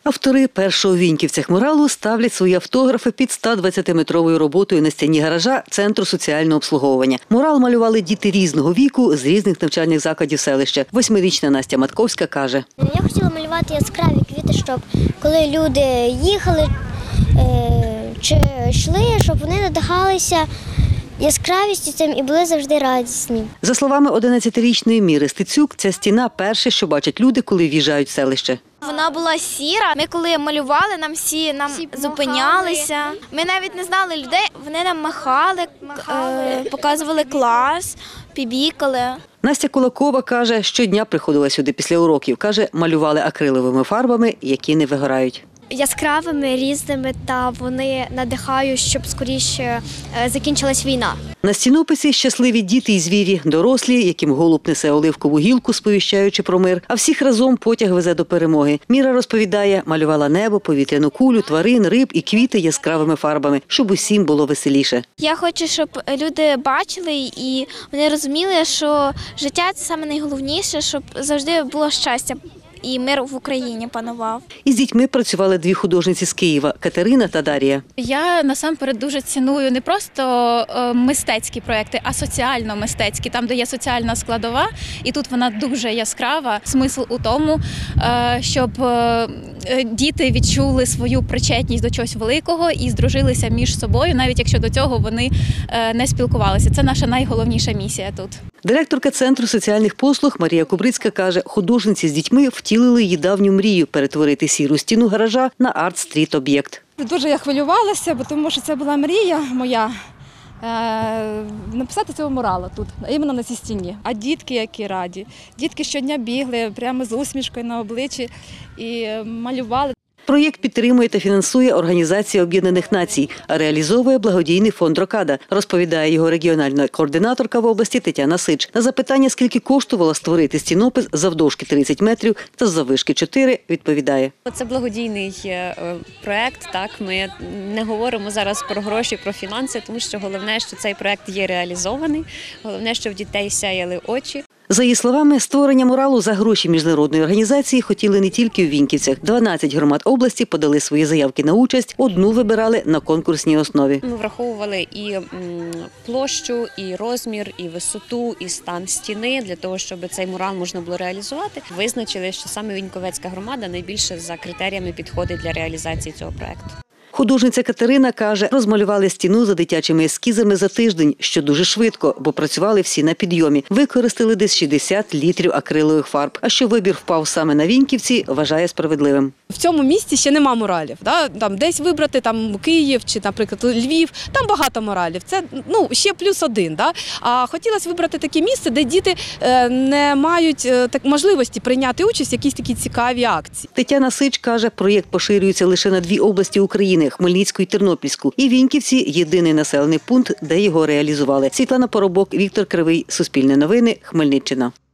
Автори першого у Віньківцях муралу ставлять свої автографи під 120-метровою роботою на стіні гаража Центру соціального обслуговування. Мурал малювали діти різного віку з різних навчальних закладів селища. 8-річна Настя Матковська каже. Я хотіла малювати яскраві квіти, щоб коли люди їхали чи йшли, щоб вони надихалися яскравістю цим і були завжди радісні. За словами 11-річної Міри Стецюк, ця стіна – перше, що бачать люди, коли в'їжджають в селище. Вона була сіра. Ми коли малювали, всі зупинялися. Ми навіть не знали людей, вони нам махали, показували клас, пібікали. Настя Кулакова каже, щодня приходила сюди після уроків. Каже, малювали акриловими фарбами, які не вигорають. Яскравими, різними, та вони надихають, щоб скоріше закінчилась війна. На стінописі щасливі діти і звірі, дорослі, яким голуб несе оливкову гілку, сповіщаючи про мир, а всіх разом потяг везе до перемоги. Міра розповідає, малювала небо, повітряну кулю, тварин, риб і квіти яскравими фарбами, щоб усім було веселіше. Я хочу, щоб люди бачили і вони розуміли, що життя – це саме найголовніше, щоб завжди було щастя. І мир в Україні панував. Із дітьми працювали дві художниці з Києва – Катерина та Дар'я. Я насамперед дуже ціную не просто мистецькі проекти, а соціально-мистецькі, там, де є соціальна складова. І тут вона дуже яскрава. Смисл у тому, щоб діти відчули свою причетність до чогось великого і здружилися між собою, навіть якщо до цього вони не спілкувалися. Це наша найголовніша місія тут. Директорка Центру соціальних послуг Марія Кубрицька каже, художниці з дітьми втілили її давню мрію – перетворити сіру стіну гаража на арт-стріт-об'єкт. Дуже я хвилювалася, тому що це була мрія моя написати цього мурала тут, іменно на цій стіні. А дітки які раді. Дітки щодня бігли прямо з усмішкою на обличчі і малювали. Проєкт підтримує та фінансує Організація Об'єднаних Націй, а реалізовує благодійний фонд «Рокада», розповідає його регіональна координаторка в області Тетяна Сич. На запитання, скільки коштувало створити стінопис завдовжки 30 метрів та заввишки 4, відповідає. Це благодійний проєкт, так, ми не говоримо зараз про гроші, про фінанси, тому що головне, що цей проєкт є реалізований, головне, що в дітей сяяли очі. За її словами, створення муралу за гроші міжнародної організації хотіли не тільки у Віньківцях. 12 громад області подали свої заявки на участь, одну вибирали на конкурсній основі. Ми враховували і площу, і розмір, і висоту, і стан стіни, для того, щоб цей мурал можна було реалізувати. Визначили, що саме Віньковецька громада найбільше за критеріями підходить для реалізації цього проєкту. Художниця Катерина каже, розмалювали стіну за дитячими ескізами за тиждень, що дуже швидко, бо працювали всі на підйомі. Використали десь 60 літрів акрилових фарб. А що вибір впав саме на Віньківці, вважає справедливим. В цьому місті ще нема муралів. Там десь вибрати, там Київ чи, наприклад, Львів, там багато муралів. Це ще плюс один. А хотілося вибрати таке місце, де діти не мають можливості прийняти участь в якісь такі цікаві акції. Тетяна Сич каже, проєкт поширюється лише на 2 області України – Хмельницьку і Тернопільську. І Віньківці – єдиний населений пункт, де його реалізували. Світлана Поробок, Віктор Кривий, Суспільне новини, Хмельниччина.